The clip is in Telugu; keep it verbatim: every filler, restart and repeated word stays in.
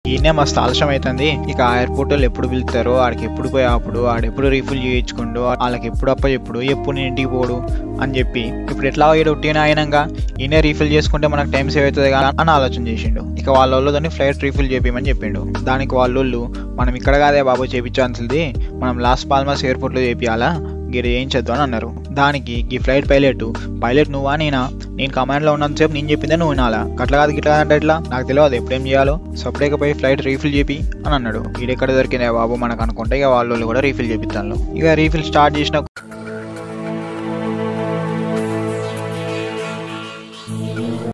ఈయనే మస్తు ఆలస్యం అవుతుంది, ఇక ఎయిర్పోర్ట్ వాళ్ళు ఎప్పుడు పిలుతారో ఆడికి ఎప్పుడు పోయి అప్పుడు ఆడెప్పుడు రీఫిల్ చేయించుకుండు, వాళ్ళకి ఎప్పుడు అప్ప ఎప్పుడు ఎప్పుడు నేను ఇంటికి పోడు అని చెప్పి ఇప్పుడు ఎట్లా ఈడ ఉట్టిన అయినాక ఈయనే రీఫిల్ చేసుకుంటే మనకు టైం సేవ్ అవుతుంది కదా అని ఆలోచన చేసిండు. ఇక వాళ్ళ వాళ్ళతోని ఫ్లైట్ రీఫిల్ చేపిమని చెప్పిండు. దానికి వాళ్ళు మనం ఇక్కడ కాదే బాబు చేయించాల్సింది, మనం లాస్ పాల్మాస్ ఎయిర్పోర్ట్లో చేపియాలా, గిరి ఏం చేద్దాం అని అన్నారు. దానికి ఈ ఫ్లైట్ పైలట్ పైలట్ నువ్వా నేనా, నేను కమాండ్లో ఉన్నంతసేపు నేను చెప్పిందే నువ్వు వినాలా, గట్ల కాదు గిట్లా అంటే ఎట్లా, నాకు తెలియదు ఎప్పుడేం చేయాలో, సపరేట్గా పోయి ఫ్లైట్ రీఫిల్ చేపి అని అన్నాడు. ఈడెక్కడ దొరికిందే బాబు మనకు అనుకుంటే ఇక వాళ్ళు కూడా రీఫిల్ చేపిస్తాను. ఇక రీఫిల్ స్టార్ట్ చేసిన